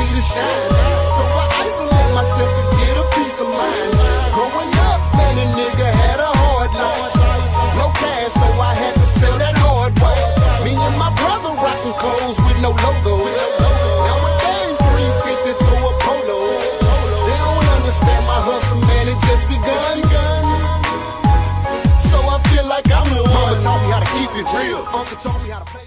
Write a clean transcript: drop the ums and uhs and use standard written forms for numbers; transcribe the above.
see the shine. So I isolate myself to get a peace of mind. Growing up, man, a nigga had a hard life. No cash, so I had to sell that hard way. Me and my brother rocking clothes with no logo. Nowadays, 350 for a polo. They don't understand my hustle, man, it just begun. So I feel like I'm the one. Mama taught me how to keep it real. Uncle told me how to play.